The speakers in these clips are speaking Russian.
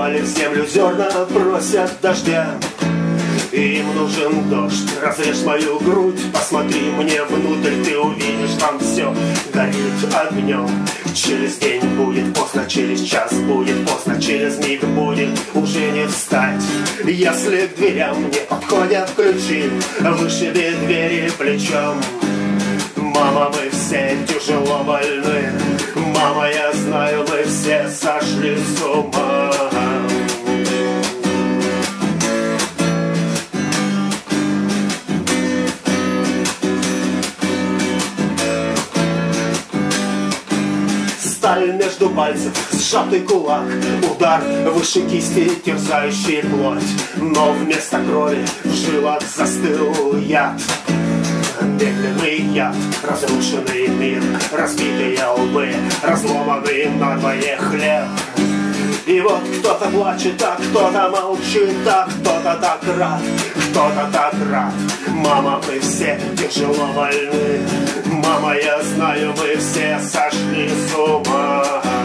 упали в землю зерна, просят дождя. Им нужен дождь, разрежь мою грудь, посмотри мне внутрь, ты увидишь, там все горит огнем. Через день будет поздно, через час будет поздно, через миг будет уже не встать. Если к дверям не подходят ключи, вышиби двери плечом. Мама, мы все тяжело больны, мама, я знаю, мы все сошли с ума. Сталь между пальцев, сжатый кулак, удар выше кисти, терзающий плоть. Но вместо крови в жилах застыл яд. Медленный яд, разрушенный мир, разбитые лбы, разломанный надвое хлеб. И вот кто-то плачет, а кто-то молчит, а кто-то так рад, кто-то так рад. Мама, мы все тяжело больны, мама, я знаю, мы все сошли с ума.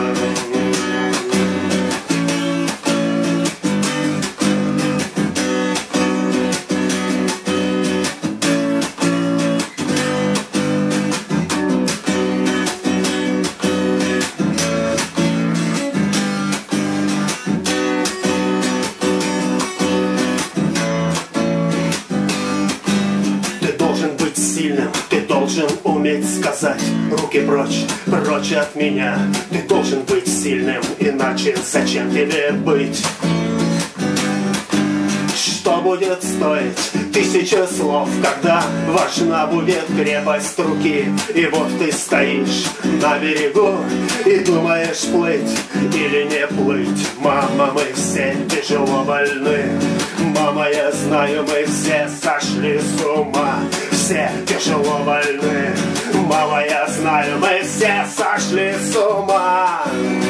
Ты должен уметь сказать: руки прочь, прочь от меня. Ты должен быть сильным, иначе зачем тебе быть? Что будет стоить 1000 слов, когда важна будет крепость руки? И вот ты стоишь на берегу и думаешь, плыть или не плыть. Мама, мы все тяжело больны, мама, я знаю, мы все сошли с ума. Все тяжело больны, мама, я знаю, мы все сошли с ума.